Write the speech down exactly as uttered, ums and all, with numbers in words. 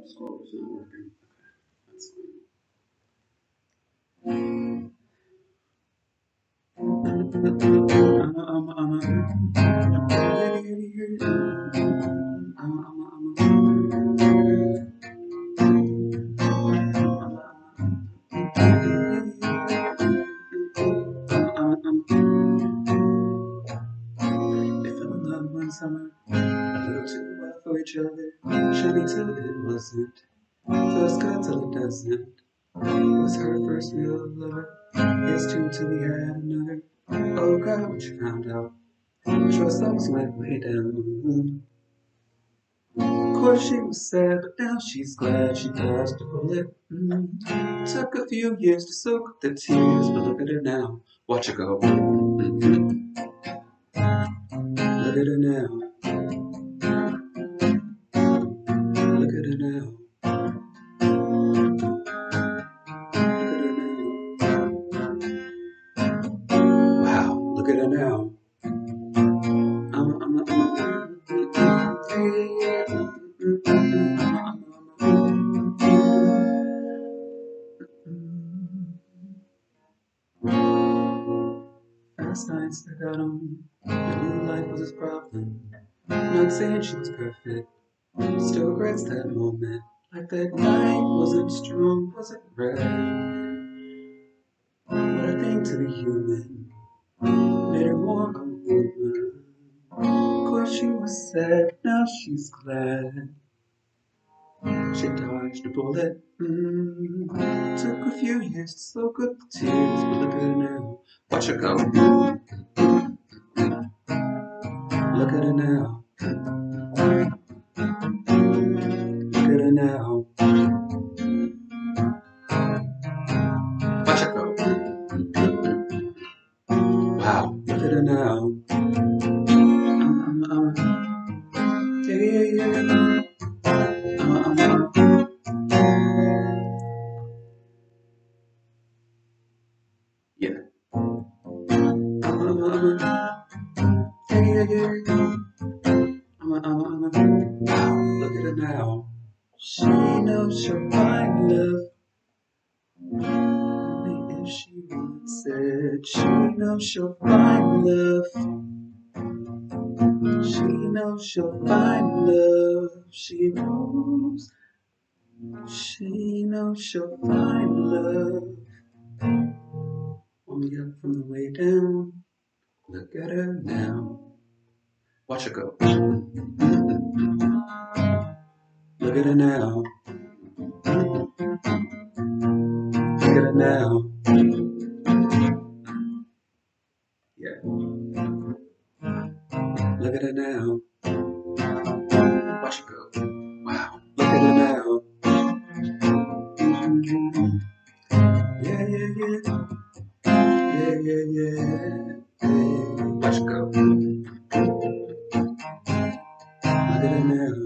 So it's not working. That's They fell in love one summer, a little too well for each other. Shiny till it wasn't. Feels good till it doesn't. It was her first real lover. His too till he had another. Oh God, what you found out. Trust levels went way down. Of course she was sad, but now she's glad she dodged a bullet. Mm. Took a few years to soak up the tears, but look at her now. Watch her go. Mm-hmm. Look at her now. Look at her now. Wow, look at her now. I'm, I'm, I'm, Last nights that got on, I knew life was his problem. Not saying she was perfect, still regrets that moment. Like that night wasn't strong, wasn't right. What a thing to be human, made her more of a woman. Of course she was sad, now she's glad. She dodged a bullet. Mm. Took a few years to soak up the tears, but look at her now. Watch her go. Look at her now. Look at her now. Watch her go. Wow, look at her now. Um, um, um. Yeah, yeah, yeah. Um, um, um. Yeah. Um, um, um. Yeah, yeah, yeah. Um, um, um. Wow, look at her now. She knows she'll find love. Only if she wants it. She knows she'll find love. She knows she'll find love. She knows. She knows she'll find love. Pull me up from the way down. Look at her now. Watch her go. Look at her now. Look at her now. Yeah. Look at her now. Watch her go. Wow. Look at her now. Mm-hmm. Yeah, yeah, yeah. Yeah, yeah, yeah. Hey, watch her go. Look at her now.